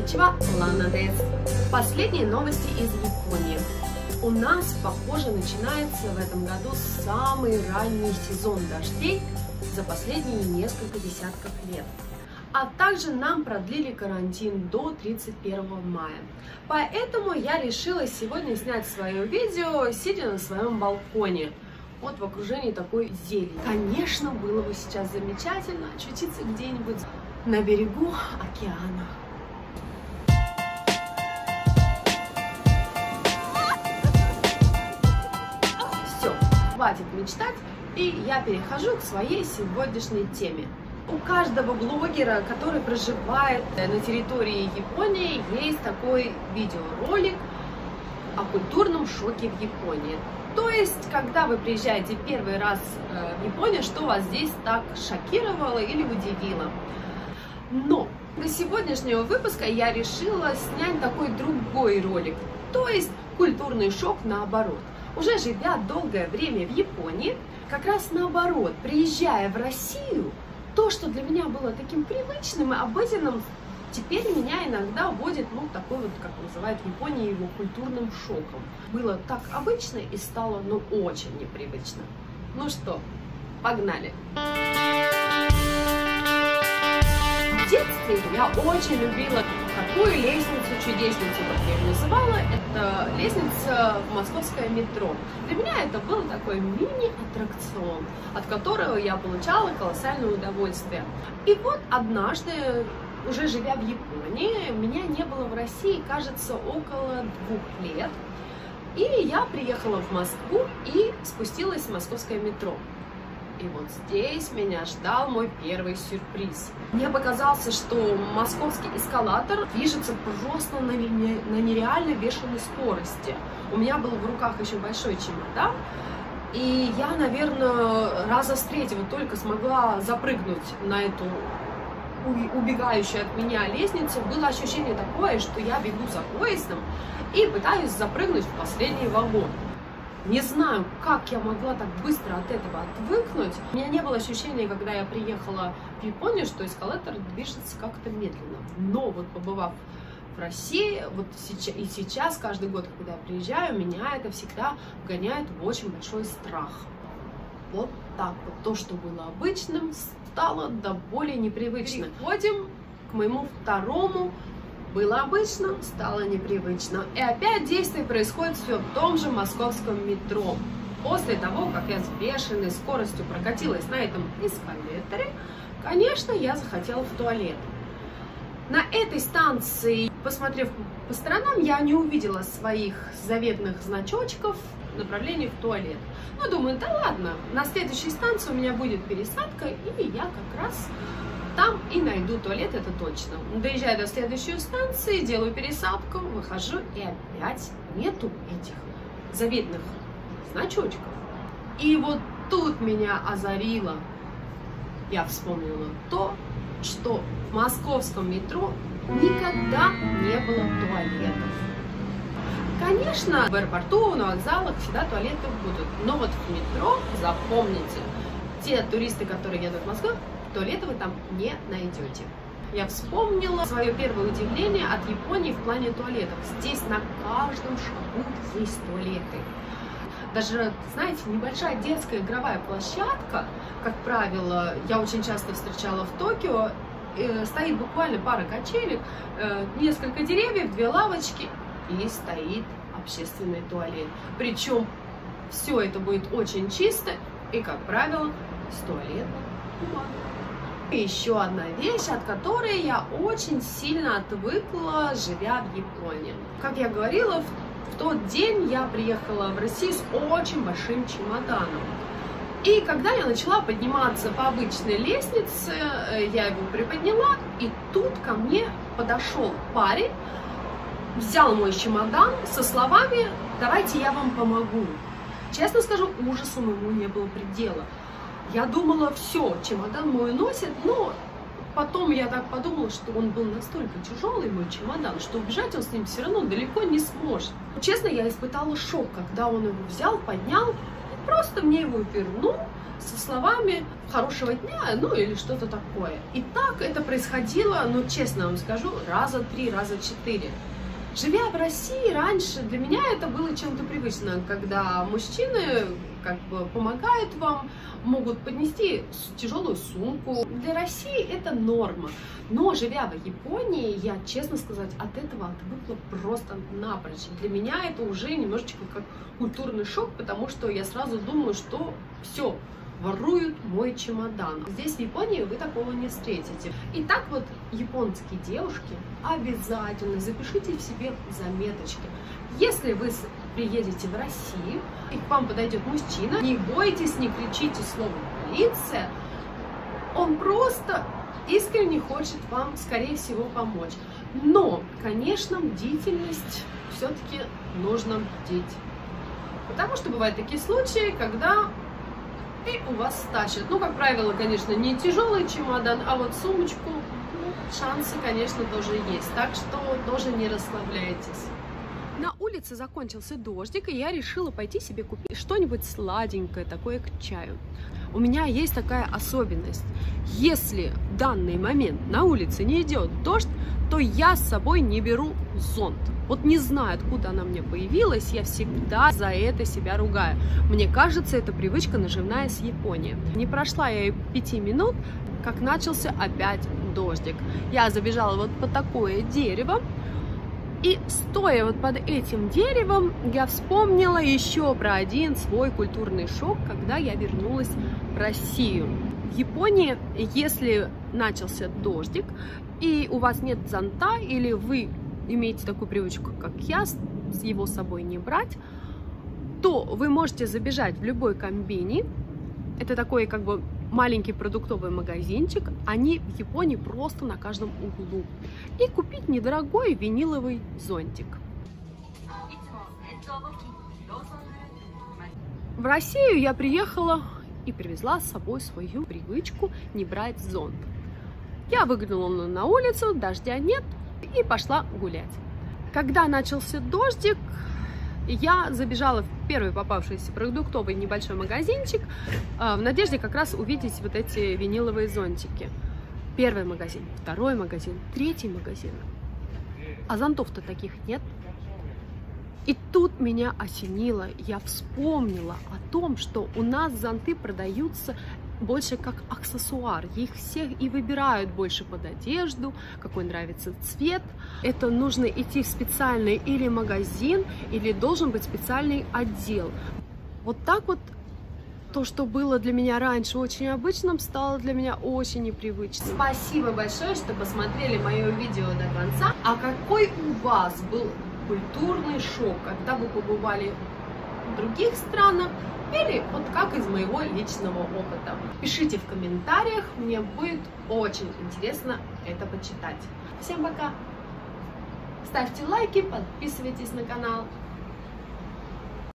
Конничева, Лана дес. Последние новости из Японии. У нас, похоже, начинается в этом году самый ранний сезон дождей за последние несколько десятков лет. А также нам продлили карантин до 31 мая. Поэтому я решила сегодня снять свое видео, сидя на своем балконе. Вот в окружении такой зелени. Конечно, было бы сейчас замечательно очутиться где-нибудь на берегу океана. Все, хватит мечтать, и я перехожу к своей сегодняшней теме. У каждого блогера, который проживает на территории Японии, есть такой видеоролик о культурном шоке в Японии. То есть, когда вы приезжаете первый раз в Японию, что вас здесь так шокировало или удивило. Но для сегодняшнего выпуска я решила снять такой другой ролик, то есть культурный шок наоборот. Уже живя долгое время в Японии, как раз наоборот, приезжая в Россию, то, что для меня было таким привычным и обыденным, теперь меня иногда вводит, такой вот, как называют в Японии, его культурным шоком. Было так обычно и стало, очень непривычно. Ну что, погнали! В детстве я очень любила такую лестницу-чудесницу, как я ее называла. Это лестница в московское метро. Для меня это был такой мини-аттракцион, от которого я получала колоссальное удовольствие. И вот однажды, уже живя в Японии, меня не было в России, кажется, около 2 лет. И я приехала в Москву и спустилась в московское метро. И вот здесь меня ждал мой первый сюрприз. Мне показалось, что московский эскалатор движется просто на нереально бешеной скорости. У меня был в руках еще большой чемодан, и я, наверное, раза с третьего только смогла запрыгнуть на эту убегающую от меня лестницу. Было ощущение такое, что я бегу за поездом и пытаюсь запрыгнуть в последний вагон. Не знаю, как я могла так быстро от этого отвыкнуть. У меня не было ощущения, когда я приехала в Японию, что эскалатор движется как-то медленно. Но вот побывав в России, вот сейчас, каждый год, когда я приезжаю, меня это всегда вгоняет в очень большой страх. Вот так вот. То, что было обычным, стало до более непривычным. Переходим к моему второму. Было обычно, стало непривычно. И опять действие происходит все в том же московском метро. После того, как я с бешеной скоростью прокатилась на этом эскалаторе, конечно, я захотела в туалет. На этой станции, посмотрев по сторонам, я не увидела своих заветных значочков направления в туалет. Но думаю, да ладно, на следующей станции у меня будет пересадка, и я как раз там и найду туалет, это точно. Доезжаю до следующей станции, делаю пересадку, выхожу, и опять нету этих заветных значочков. И вот тут меня озарило. Я вспомнила то, что в московском метро никогда не было туалетов. Конечно, в аэропорту, на вокзалах всегда туалеты будут. Но вот в метро, запомните, те туристы, которые едут в Москву, туалеты вы там не найдете. Я вспомнила свое первое удивление от Японии в плане туалетов. Здесь на каждом шагу есть туалеты. Даже, знаете, небольшая детская игровая площадка, как правило, я очень часто встречала в Токио, стоит буквально пара качелек, несколько деревьев, 2 лавочки, и стоит общественный туалет. Причем все это будет очень чисто и, как правило, с туалетной бумагой. И еще одна вещь, от которой я очень сильно отвыкла, живя в Японии. Как я говорила, в тот день я приехала в Россию с очень большим чемоданом. И когда я начала подниматься по обычной лестнице, я его приподняла, и тут ко мне подошел парень, взял мой чемодан со словами «давайте я вам помогу». Честно скажу, ужасу моему не было предела. Я думала, все, чемодан мой носит, но потом я так подумала, что он был настолько тяжелый, мой чемодан, что убежать он с ним все равно далеко не сможет. Честно, я испытала шок, когда он его взял, поднял, и просто мне его вернул со словами хорошего дня, ну или что-то такое. И так это происходило, ну честно вам скажу, раза 3, раза 4. Живя в России раньше, для меня это было чем-то привычно, когда мужчины как бы помогают вам, могут поднести тяжелую сумку. Для России это норма. Но живя в Японии, я, честно сказать, от этого отвыкла просто напрочь. Для меня это уже немножечко как культурный шок, потому что я сразу думаю, что все, воруют мой чемодан. Здесь, в Японии, вы такого не встретите. Итак, вот, японские девушки, обязательно запишите в себе заметочки. Если вы приедете в Россию, и к вам подойдет мужчина, не бойтесь, не кричите слово «полиция», он просто искренне хочет вам, скорее всего, помочь. Но, конечно, бдительность все-таки нужно бдить. Потому что бывают такие случаи, когда и у вас стащат. Ну, как правило, конечно, не тяжелый чемодан, а вот сумочку, ну, шансы, конечно, тоже есть. Так что тоже не расслабляйтесь. На улице закончился дождик, и я решила пойти себе купить что-нибудь сладенькое, такое к чаю. У меня есть такая особенность. Если в данный момент на улице не идет дождь, то я с собой не беру зонт. Вот не знаю, откуда она мне появилась, я всегда за это себя ругаю. Мне кажется, это привычка наживная с Японии. Не прошла я и 5 минут, как начался опять дождик. Я забежала вот под такое дерево, и стоя вот под этим деревом, я вспомнила еще про один свой культурный шок, когда я вернулась в Россию. В Японии, если начался дождик, и у вас нет зонта, или вы имеете такую привычку, как я, его с собой не брать, то вы можете забежать в любой комбини. Это такой как бы маленький продуктовый магазинчик. Они в Японии просто на каждом углу. И купить недорогой виниловый зонтик. В Россию я приехала и привезла с собой свою привычку не брать зонт. Я выглянула на улицу, дождя нет, и пошла гулять. Когда начался дождик, я забежала в первый попавшийся продуктовый небольшой магазинчик в надежде как раз увидеть вот эти виниловые зонтики. Первый магазин, второй магазин, третий магазин. А зонтов-то таких нет. И тут меня осенило, я вспомнила о том, что у нас зонты продаются больше как аксессуар. Их всех и выбирают больше под одежду, какой нравится цвет. Это нужно идти в специальный или магазин, или должен быть специальный отдел. Вот так вот то, что было для меня раньше очень обычным, стало для меня очень непривычным. Спасибо большое, что посмотрели мое видео до конца. А какой у вас был культурный шок, когда вы побывали в других странах, или вот как из моего личного опыта? Пишите в комментариях, мне будет очень интересно это почитать. Всем пока! Ставьте лайки, подписывайтесь на канал.